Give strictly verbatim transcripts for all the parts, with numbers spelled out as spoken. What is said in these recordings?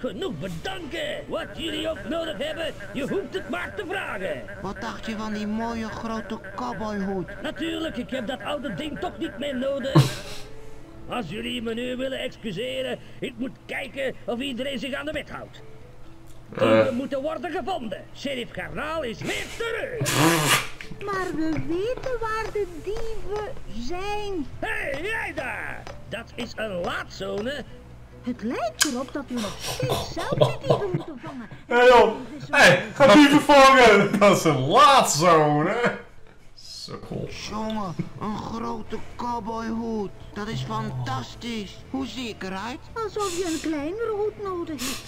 genoeg bedanken. Wat jullie ook nodig hebben, je hoeft het maar te vragen. Wat dacht je van die mooie grote cowboyhoed? Natuurlijk, ik heb dat oude ding toch niet meer nodig. Als jullie me nu willen excuseren, ik moet kijken of iedereen zich aan de wet houdt. Dieven uh. moeten worden gevonden. Sheriff Garnaal is weer terug. Maar we weten waar de dieven zijn. Hé, hey, jij daar! Dat is een laatzone. Het lijkt erop dat we nog steeds zelf die dieven moeten vangen. Hé hey joh, hé, hey, ga dieven vangen! Dat is een laatzone. Zo cool. Jongen, een grote cowboyhoed. Dat is fantastisch. Hoe zie ik eruit? Alsof je een kleinere hoed nodig hebt.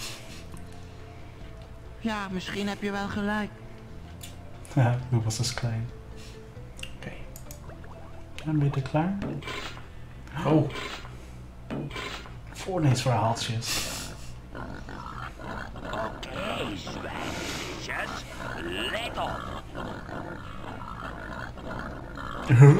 Ja, misschien heb je wel gelijk. Ja, dat was dus klein. Oké. Okay. Dan ben je er klaar? Oh. Voorleesverhaaltjes. Oké, okay, zwijntjes. Let op. Huh?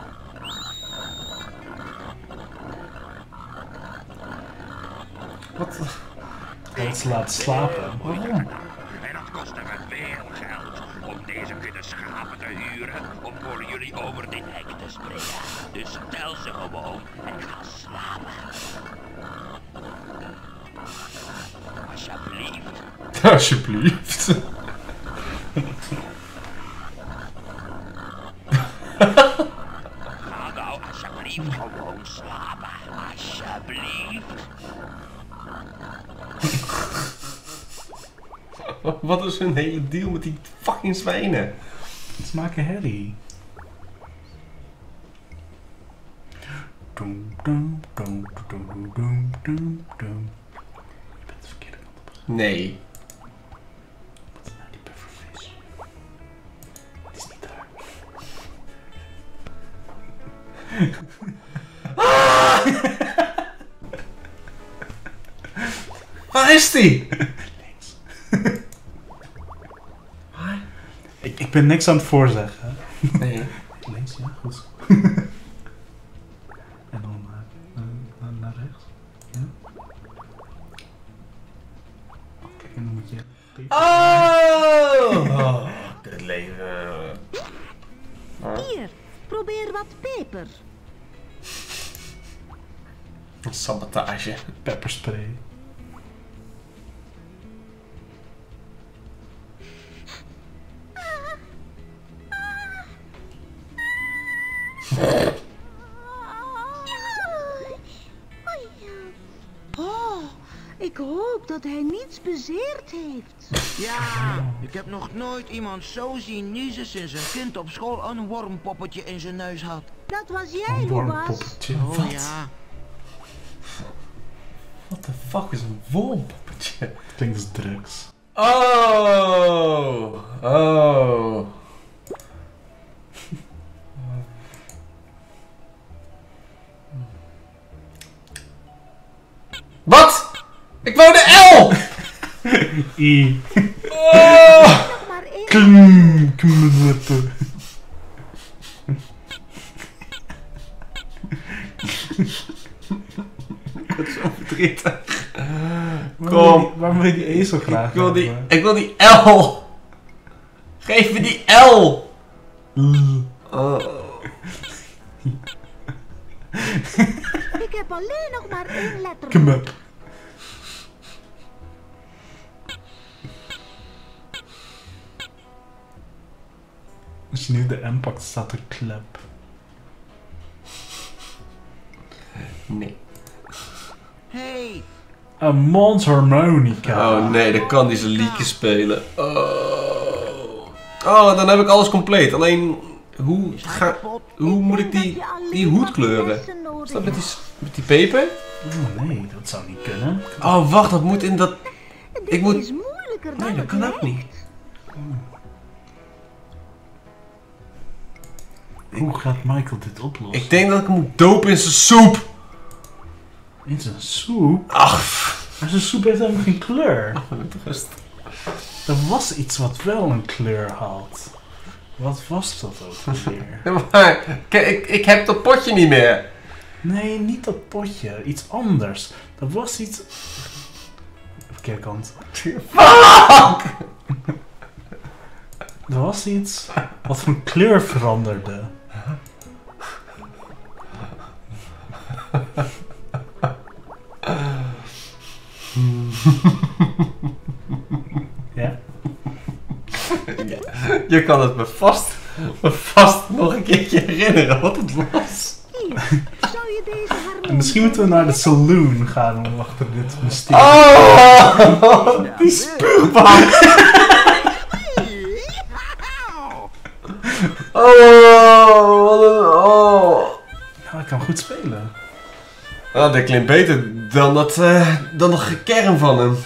Wat? Hij is laten slapen. Waarom? En dat kost hem veel geld om deze kudde schapen te huren om voor jullie over dit hek te springen. Dus tel ze gewoon en ga slapen. Alsjeblieft. Alsjeblieft. Ga nou alsjeblieft gewoon slapen. Alsjeblieft. Wat is hun hele deal met die fucking zwijnen? Ze maken herrie. Dum, dum, dum, dum, dum, dum, dum. Je bent de verkeerde kant op. Nee. Wat is nou die pufferfish? Het is niet daar. Waar is die? Links. ik, ik ben niks aan het voorzeggen. Nee. Links, ja, goed. En dan naar, naar, naar rechts. Ja. Oké, en dan moet je... Oh! Oh, dit leven... Hier, probeer wat peper. Sabotage. Pepperspray. Oh, ik hoop dat hij niets bezeerd heeft. Ja, ik heb nog nooit iemand zo zien niezen sinds een kind op school een wormpoppetje in zijn neus had. Dat was jij, Een Lucas. wormpoppetje. Oh Wat? ja. What the fuck is een wormpoppetje? Klinkt als drugs. Oh! Oh! Wat? Ik wou de L! I. Oh! Nog maar één. Klum, klum, Ik word zo verdrietig. Kom. Waarom wil je die E zo graag? Ik wil die, hebben? ik wil die L! Geef me die L! Oh. Ik heb alleen nog maar één letter. Kom op. Als je nu de M pakt, staat er klep. Nee. Hey, Een mondharmonica. Oh nee, dan kan die zijn liedje spelen. Oh. Oh, dan heb ik alles compleet. Alleen, hoe, ga, hoe moet ik die, die hoed kleuren? Is dat met die, met die peper? Oh nee, dat zou niet kunnen. Oh, wacht, dat moet in dat... Dit Ik moet... is moeilijker dan Nee, dat het kan ook niet. Hoe gaat Michael dit oplossen? Ik denk dat ik hem moet dopen in zijn soep. In zijn soep? Ach. Maar zijn soep heeft helemaal geen kleur. Oh, met rust. Er was iets wat wel een kleur had. Wat was dat ook alweer? Ja, maar, ik, ik, ik heb dat potje niet meer. Nee, niet dat potje. Iets anders. Er was iets... Even verkeerde kant. Fuck! Er was iets wat van kleur veranderde. Ja? Ja, je kan het me vast, me vast nog een keertje herinneren wat het was. Hier, zou je deze harmonie... Misschien moeten we naar de saloon gaan om achter dit mysterie. Oh! Die spuugbak! Oh, wat een... Oh. Ja, ik kan goed spelen. Nou, dat klinkt beter dan dat, uh, dan dat gekerm van hem.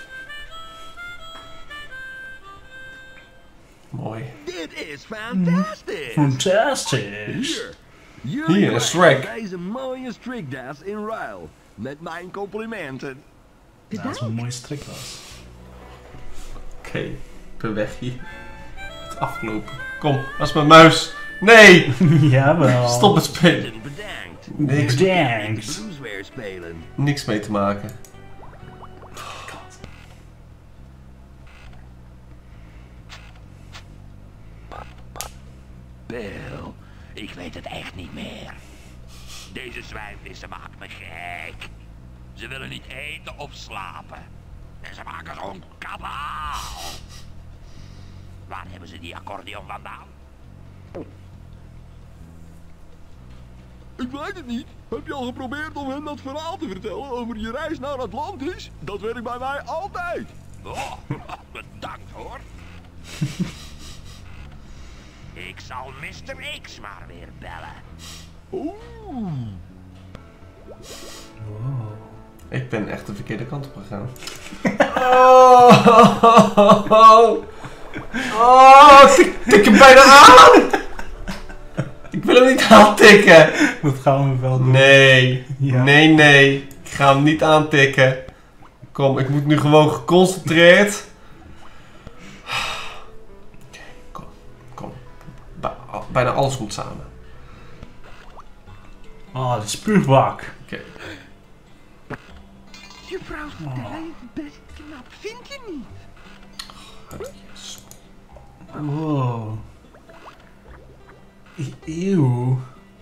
Mooi. Dit is fantastisch! Fantastisch. Hier, Hier, een strike. Deze mooie strikdas in ruil. Met mijn complimenten. Ja, dat is een mooie strikdas. Oké, okay, ik ben weg hier. Het is afgelopen. Kom, dat is mijn muis. Nee! Jawel. Stop het spelen. Bedankt. Niks, Bedankt. Blues weer spelen. niks mee te maken. Bill, ik weet het echt niet meer. Deze zwijnvissen maken me gek. Ze willen niet eten of slapen. En ze maken zo'n kabaal. Waar hebben ze die accordeon vandaan? Ik weet het niet. Heb je al geprobeerd om hem dat verhaal te vertellen over je reis naar Atlantis? Dat werkt bij mij altijd. Oh, bedankt hoor. Ik zal mister X maar weer bellen. Oeh. Wow. Ik ben echt de verkeerde kant op gegaan. Oh, oh, oh, oh, tik, tik hem bijna aan! Ik wil hem niet aantikken. Dat gaan we wel doen. Nee, Ja. nee, nee. Ik ga hem niet aantikken. Kom, ik moet nu gewoon geconcentreerd. Kom, kom. Bijna alles komt samen. Oh, de spuugbak. Oké. Okay. Juffrouw Sterren is best knap, vind je niet? Yes. Wow. E- Eeuw.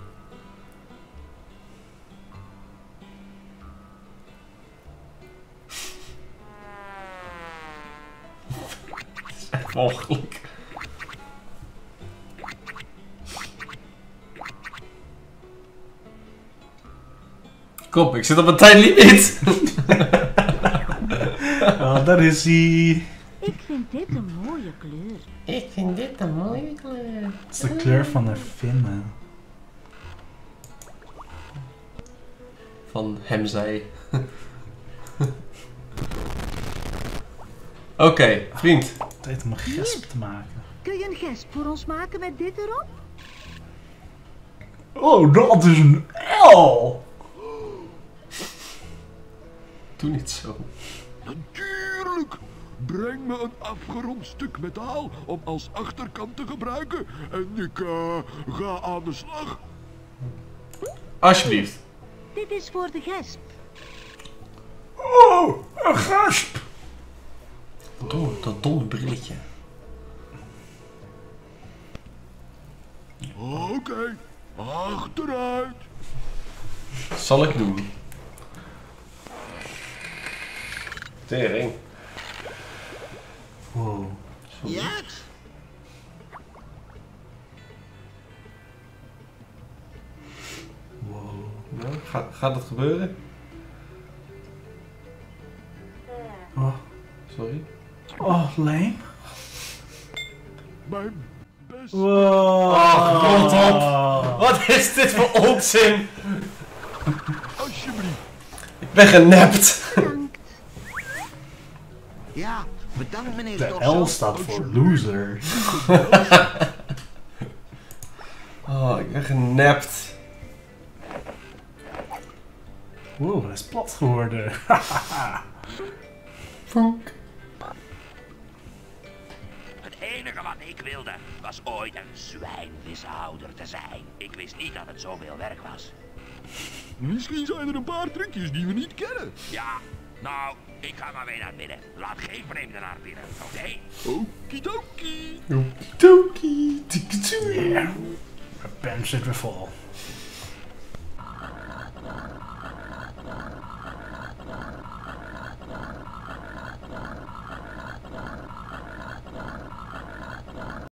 Echt mogelijk. Kom, ik zit op een tijdlimiet. Oh, daar is hij. Ik vind dit een mooie kleur. Ik vind dit een mooie kleur. Het is de kleur van de vinnen. Van hem zij. Oké, okay, vriend. Tijd om een gesp te maken. Kun je een gesp voor ons maken met dit erop? Oh, dat is een L. Doe niet zo. Natuurlijk. Breng me een afgerond stuk metaal om als achterkant te gebruiken. En ik uh, ga aan de slag. Alsjeblieft. Dit is voor de gesp. Oh, een gesp. Domme, dat domme brilletje. Oké, okay. Achteruit. Zal ik doen. Tering. Wow. Yes? Wow. Nou, gaat, gaat het gebeuren? Oh, Sorry. oh leem. Mijn best. Wow. Oh, rot op. Wat is dit voor onzin? Alsjeblieft. Ik ben genept. Bedankt. Ja, bedankt meneer De Stofzo. L staat voor loser. Oh, ik ben genept. Wow, hij is plat geworden. Vonk. Het enige wat ik wilde was ooit een zwijnvishouder te zijn. Ik wist niet dat het zoveel werk was. Misschien zijn er een paar trucjes die we niet kennen. Ja, Nou, ik ga maar weer naar binnen. Laat geen vreemdenaar binnen, oké? Okidoki. Okidoki. Yeah. Mijn pen zit weer vol.